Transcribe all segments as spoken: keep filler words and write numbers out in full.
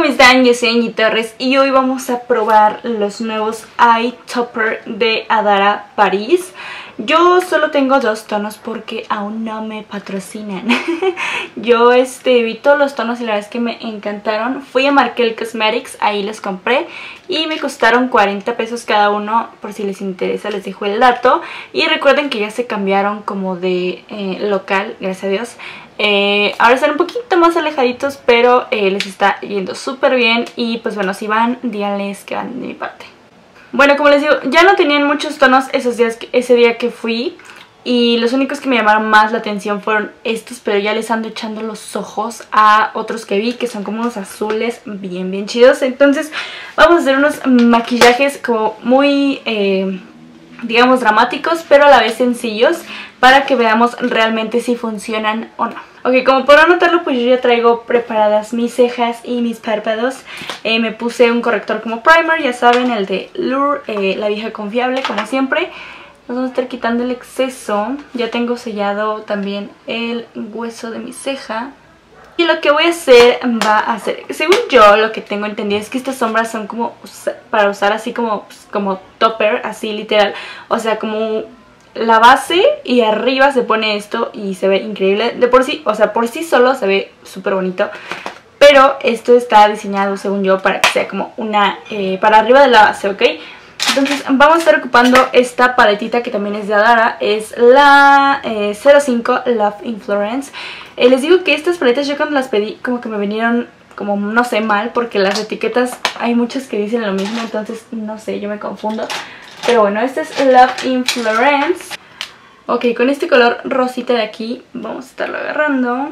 ¿cómo están? Yo soy Angie Torres y hoy vamos a probar los nuevos Eye Topper de Adara Paris. Yo solo tengo dos tonos porque aún no me patrocinan. Yo este, vi todos los tonos y la verdad es que me encantaron. Fui a Markel Cosmetics, ahí los compré y me costaron cuarenta pesos cada uno. Por si les interesa les dejo el dato. Y recuerden que ya se cambiaron como de eh, local, gracias a Dios. Eh, ahora están un poquito más alejaditos, pero eh, les está yendo súper bien. Y pues bueno, si van, díganles que van de mi parte. Bueno, como les digo, ya no tenían muchos tonos esos días, ese día que fui. Y los únicos que me llamaron más la atención fueron estos, pero ya les ando echando los ojos a otros que vi, que son como unos azules bien, bien chidos. Entonces vamos a hacer unos maquillajes como muy, eh, digamos, dramáticos, pero a la vez sencillos, para que veamos realmente si funcionan o no. Ok, como podrán notarlo, pues yo ya traigo preparadas mis cejas y mis párpados. Eh, me puse un corrector como primer, ya saben, el de Lure, eh, la vieja confiable, como siempre. Nos vamos a estar quitando el exceso. Ya tengo sellado también el hueso de mi ceja. Y lo que voy a hacer va a ser, según yo lo que tengo entendido es que estas sombras son como para usar así como, como topper, así literal. O sea, como la base y arriba se pone esto y se ve increíble. De por sí, o sea, por sí solo se ve súper bonito. Pero esto está diseñado, según yo, para que sea como una, eh, para arriba de la base, ¿ok? Entonces vamos a estar ocupando esta paletita que también es de Adara. Es la eh, cero cinco Love in Florence. Eh, les digo que estas paletas yo cuando las pedí como que me vinieron como no sé mal, porque las etiquetas hay muchas que dicen lo mismo, entonces no sé, yo me confundo. Pero bueno, esta es Love in Florence. Ok, con este color rosita de aquí vamos a estarlo agarrando.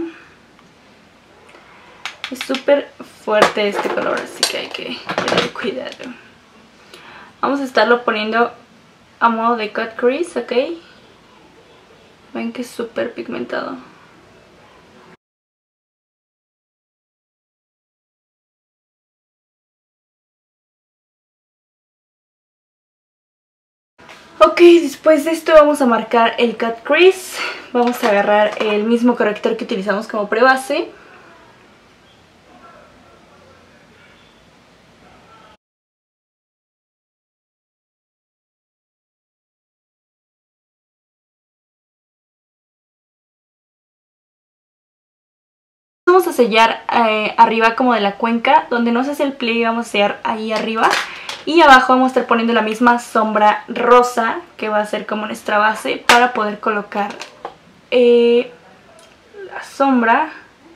Es súper fuerte este color, así que hay que tener cuidado. Vamos a estarlo poniendo a modo de cut crease, ¿ok? Ven que es súper pigmentado. Ok, después de esto vamos a marcar el cut crease. Vamos a agarrar el mismo corrector que utilizamos como prebase. Vamos a sellar eh, arriba como de la cuenca, donde no se hace el pliegue, vamos a sellar ahí arriba. Y abajo vamos a estar poniendo la misma sombra rosa, que va a ser como nuestra base, para poder colocar eh, la sombra.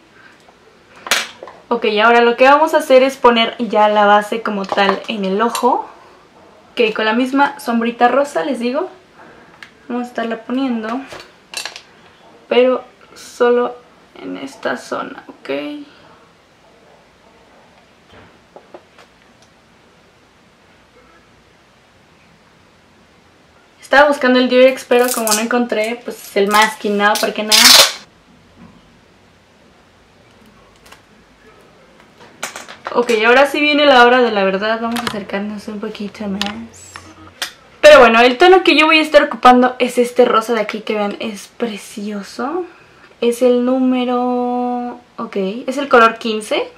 Ok, ahora lo que vamos a hacer es poner ya la base como tal en el ojo. Ok, con la misma sombrita rosa, les digo, vamos a estarla poniendo, pero solo en esta zona, ok. Estaba buscando el Durex, pero como no encontré, pues es el masking, ¿no? Porque nada. Ok, ahora sí viene la hora de la verdad. Vamos a acercarnos un poquito más. Pero bueno, el tono que yo voy a estar ocupando es este rosa de aquí, que vean, es precioso. Es el número... ok, es el color quince.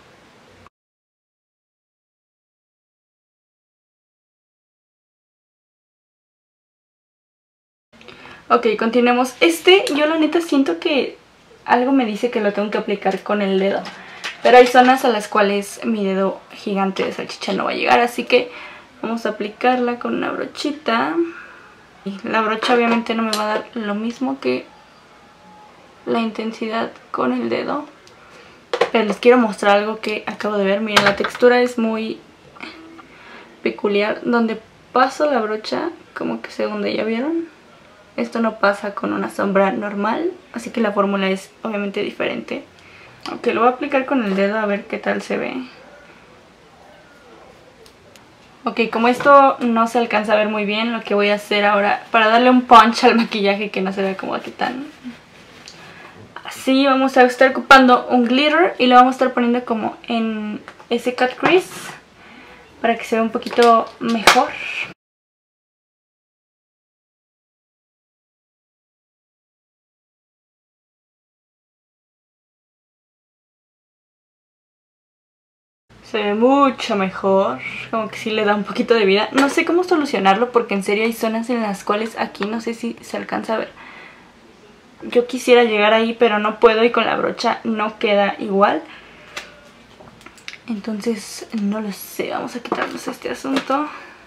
Ok, continuemos. Este, yo la neta siento que algo me dice que lo tengo que aplicar con el dedo. Pero hay zonas a las cuales mi dedo gigante de salchicha no va a llegar, así que vamos a aplicarla con una brochita. Y la brocha obviamente no me va a dar lo mismo que la intensidad con el dedo. Pero les quiero mostrar algo que acabo de ver. Miren, la textura es muy peculiar. Donde paso la brocha, como que se hunde, ¿ya vieron? Esto no pasa con una sombra normal, así que la fórmula es obviamente diferente. Ok, lo voy a aplicar con el dedo a ver qué tal se ve. Ok, como esto no se alcanza a ver muy bien, lo que voy a hacer ahora, para darle un punch al maquillaje que no se vea como aquí tan... así, vamos a estar ocupando un glitter y lo vamos a estar poniendo como en ese cut crease, para que se vea un poquito mejor. se ve mucho mejor, como que sí le da un poquito de vida. No sé cómo solucionarlo porque en serio hay zonas en las cuales aquí no sé si se alcanza a ver. Yo quisiera llegar ahí pero no puedo y con la brocha no queda igual. Entonces no lo sé, vamos a quitarnos este asunto.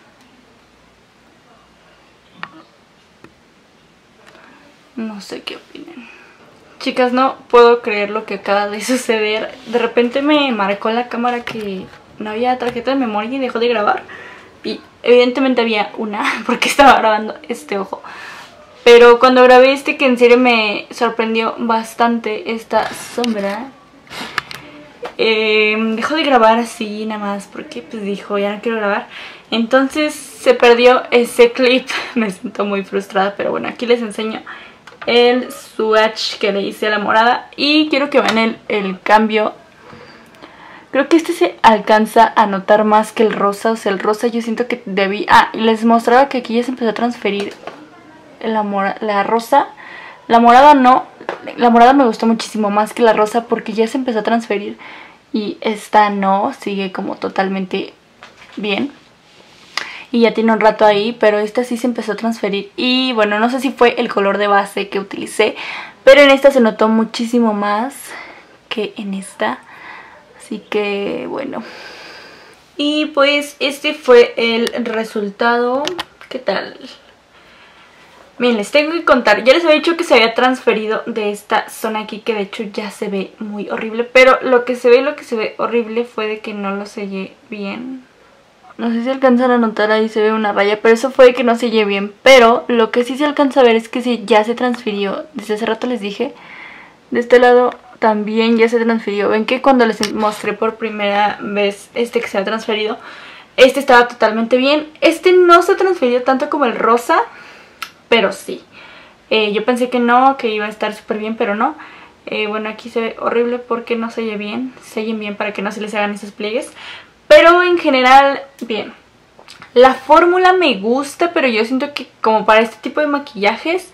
No sé qué opinen. Chicas, no puedo creer lo que acaba de suceder. De repente me marcó la cámara que no había tarjeta de memoria y dejó de grabar. Y evidentemente había una porque estaba grabando este ojo. Pero cuando grabé este, que en serio me sorprendió bastante esta sombra, eh, dejó de grabar así nada más porque pues dijo ya no quiero grabar. Entonces se perdió ese clip. Me siento muy frustrada, pero bueno, aquí les enseño el swatch que le hice a la morada. Y quiero que vean el, el cambio. Creo que este se alcanza a notar más que el rosa. O sea, el rosa yo siento que debí... Ah, les mostraba que aquí ya se empezó a transferir la, mora... la rosa. La morada no. La morada me gustó muchísimo más que la rosa porque ya se empezó a transferir. Y esta no, sigue como totalmente bien. Y ya tiene un rato ahí, pero esta sí se empezó a transferir. Y bueno, no sé si fue el color de base que utilicé, pero en esta se notó muchísimo más que en esta. Así que bueno. Y pues este fue el resultado. ¿Qué tal? Miren, les tengo que contar. Ya les había dicho que se había transferido de esta zona aquí, que de hecho ya se ve muy horrible. Pero lo que se ve, lo que se ve horrible fue de que no lo sellé bien. No sé si alcanzan a notar, ahí se ve una raya, pero eso fue que no sellé bien. Pero lo que sí se alcanza a ver es que sí, ya se transfirió. Desde hace rato les dije. De este lado también ya se transfirió. Ven que cuando les mostré por primera vez este que se ha transferido, este estaba totalmente bien. Este no se transfirió tanto como el rosa, pero sí. Eh, yo pensé que no, que iba a estar súper bien, pero no. Eh, bueno, aquí se ve horrible porque no sella bien. Sellen bien para que no se les hagan esos pliegues. Pero en general, bien. La fórmula me gusta, pero yo siento que como para este tipo de maquillajes,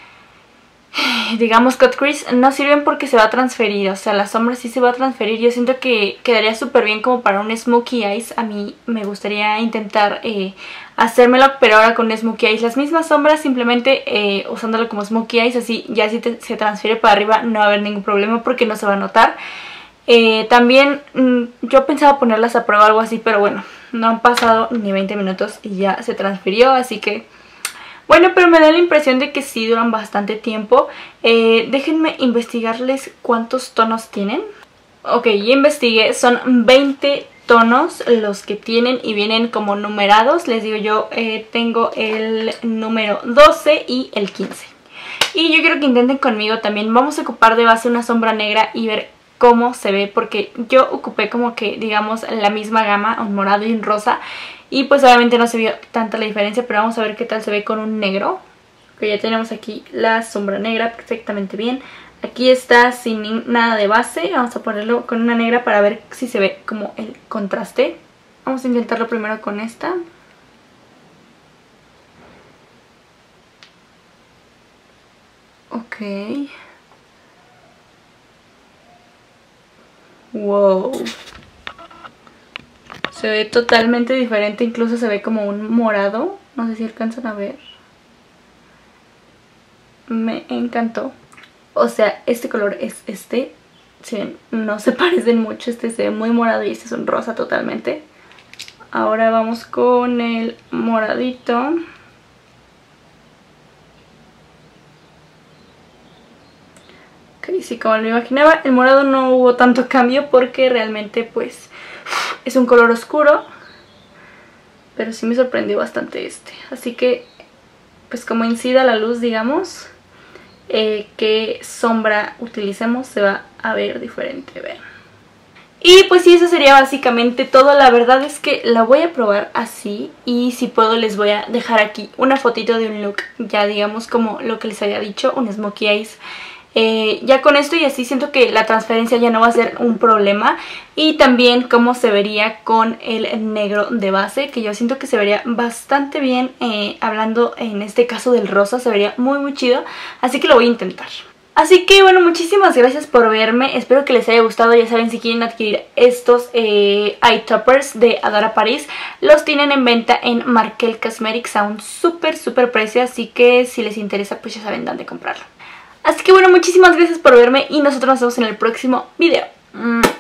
digamos cut crease, no sirven porque se va a transferir. O sea, la sombra sí se va a transferir. Yo siento que quedaría súper bien como para un smokey eyes. A mí me gustaría intentar eh, hacérmelo, pero ahora con smokey eyes. Las mismas sombras, simplemente eh, usándolo como smokey eyes. Así ya si te, se transfiere para arriba no va a haber ningún problema porque no se va a notar. Eh, también mmm, yo pensaba ponerlas a prueba o algo así, pero bueno, no han pasado ni veinte minutos y ya se transfirió, así que bueno, pero me da la impresión de que sí duran bastante tiempo. eh, Déjenme investigarles cuántos tonos tienen. Ok, ya investigué, son veinte tonos los que tienen y vienen como numerados. Les digo, yo eh, tengo el número doce y el quince. Y yo quiero que intenten conmigo también. Vamos a ocupar de base una sombra negra y ver cómo se ve, porque yo ocupé como que, digamos, la misma gama, un morado y un rosa, y pues obviamente no se vio tanta la diferencia, pero vamos a ver qué tal se ve con un negro. Que ya tenemos aquí la sombra negra perfectamente bien. Aquí está sin nada de base, vamos a ponerlo con una negra para ver si se ve como el contraste. Vamos a intentarlo primero con esta. Ok. Wow. Se ve totalmente diferente, incluso se ve como un morado. No sé si alcanzan a ver. Me encantó. O sea, este color es este. Si ven, no se parecen mucho. Este se ve muy morado y este es un rosa totalmente. Ahora vamos con el moradito. Ok, sí, como lo imaginaba, el morado no hubo tanto cambio porque realmente pues es un color oscuro. Pero sí me sorprendió bastante este. Así que pues como incida la luz, digamos, eh, qué sombra utilicemos se va a ver diferente, vean. Y pues sí, eso sería básicamente todo. La verdad es que la voy a probar así y si puedo les voy a dejar aquí una fotito de un look, ya digamos como lo que les había dicho, un smokey eyes. Eh, ya con esto y así siento que la transferencia ya no va a ser un problema. Y también cómo se vería con el negro de base, que yo siento que se vería bastante bien. eh, Hablando en este caso del rosa, se vería muy muy chido. Así que lo voy a intentar. Así que bueno, muchísimas gracias por verme, espero que les haya gustado. Ya saben, si quieren adquirir estos eh, eye toppers de Adara Paris, los tienen en venta en Markel Cosmetics a un súper súper precio, así que si les interesa pues ya saben dónde comprarlo. Así que bueno, muchísimas gracias por verme y nosotros nos vemos en el próximo video.